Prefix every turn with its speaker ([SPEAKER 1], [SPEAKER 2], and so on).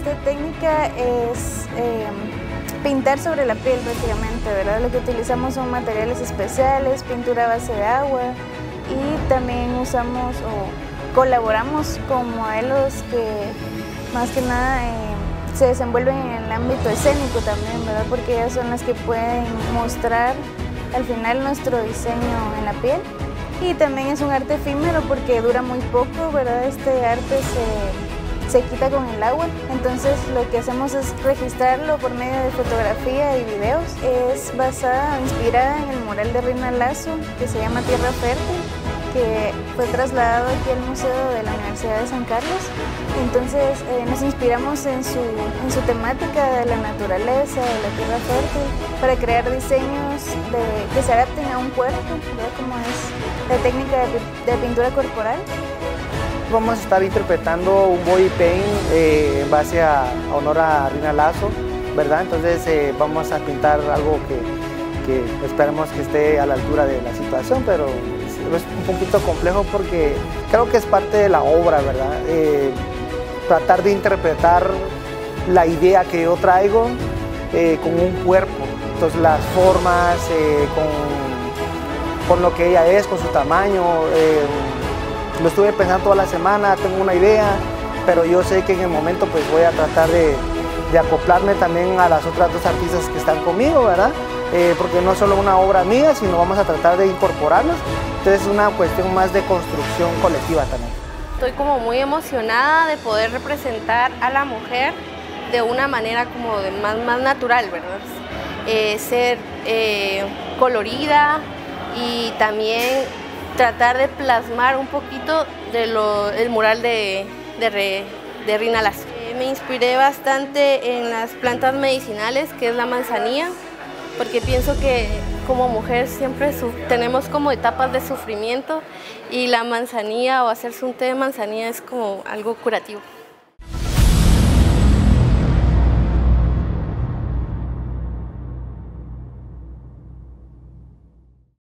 [SPEAKER 1] esta técnica es pintar sobre la piel prácticamente, ¿verdad? Lo que utilizamos son materiales especiales, pintura a base de agua y también usamos o colaboramos con modelos que más que nada se desenvuelven en el ámbito escénico también, ¿verdad? Porque ellas son las que pueden mostrar al final nuestro diseño en la piel. Y también es un arte efímero porque dura muy poco, ¿verdad? Este arte se quita con el agua, entonces lo que hacemos es registrarlo por medio de fotografía y videos. Es basada, inspirada en el mural de Rina Lazo, que se llama Tierra Fértil, que fue trasladado aquí al Museo de la Universidad de San Carlos. Entonces nos inspiramos en su temática de la naturaleza, de la tierra fértil, para crear diseños que se adapten a un cuerpo, ¿verdad? Como es la técnica de pintura corporal.
[SPEAKER 2] Vamos a estar interpretando un body paint en base a honor a Rina Lazo, ¿verdad? Entonces vamos a pintar algo que esperemos que esté a la altura de la situación, pero es un poquito complejo porque creo que es parte de la obra, ¿verdad? Tratar de interpretar la idea que yo traigo con un cuerpo, entonces las formas, con lo que ella es, con su tamaño. Lo estuve pensando toda la semana, tengo una idea, pero yo sé que en el momento pues voy a tratar de acoplarme también a las otras dos artistas que están conmigo, ¿verdad? Porque no es solo una obra mía, sino vamos a tratar de incorporarlas. Entonces es una cuestión más de construcción colectiva también.
[SPEAKER 3] Estoy como muy emocionada de poder representar a la mujer de una manera como más natural, ¿verdad? Ser colorida y también tratar de plasmar un poquito del mural de Rina Lazo. Me inspiré bastante en las plantas medicinales, que es la manzanilla, porque pienso que como mujer siempre tenemos como etapas de sufrimiento y la manzanilla o hacerse un té de manzanilla es como algo curativo.